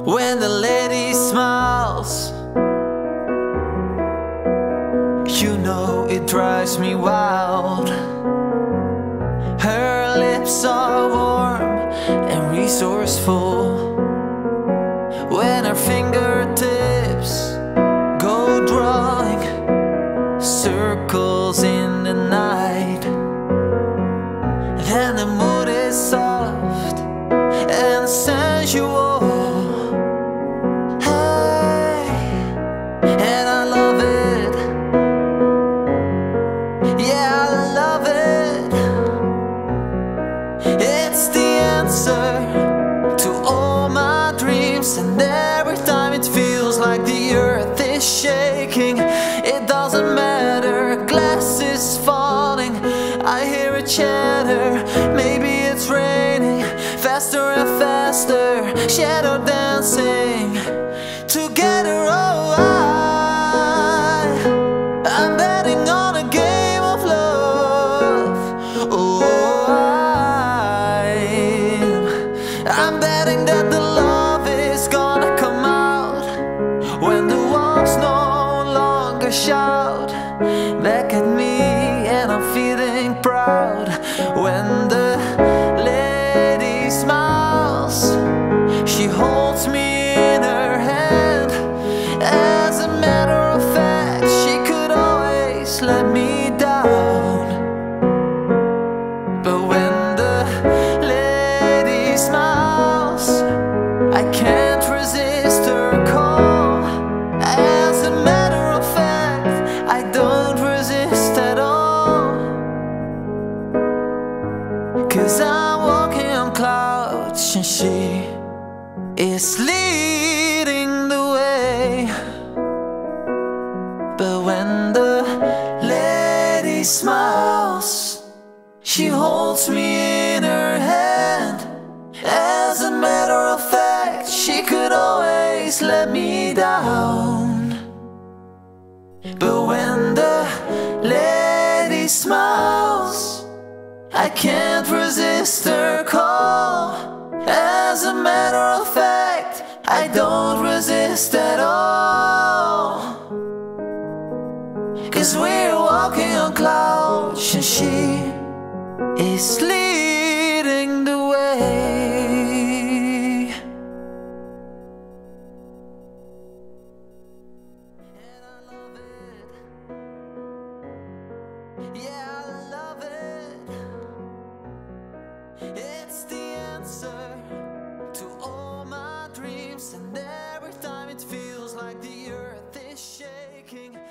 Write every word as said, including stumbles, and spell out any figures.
when the lady smiles. You know it drives me wild. Her lips are warm and resourceful, when her fingertips go drawing circles in the night. Then the mood is soft and sensual. Hey, and I love it. Yeah, I love it. It's the answer to all my dreams, and every time it feels like the earth is shaking, it doesn't matter, glass is falling, I hear it chatter, maybe it's raining, faster and faster, shadow dancing together. Oh, I, I'm betting on a game of love. Oh, I'm, I'm betting that the love is gonna come out when the walls no longer shout back at me, and I'm feeling proud when the lady smiles. She holds me in her hand. As a matter of fact, she could always let me down, but when the lady smiles, I can't resist her call. As a matter of fact, I don't resist at all, 'cause I'm walking on clouds and she is leading the way. But when the lady smiles, she holds me in her hand. As a matter of fact, she could always let me down, but when the lady smiles, I can't resist her call. As a matter of fact, I don't resist at all, 'cause we're walking on clouds and she is leading the way. And I love it. Yeah, I love it. It's the answer to all my dreams, and every time it feels like the earth is shaking,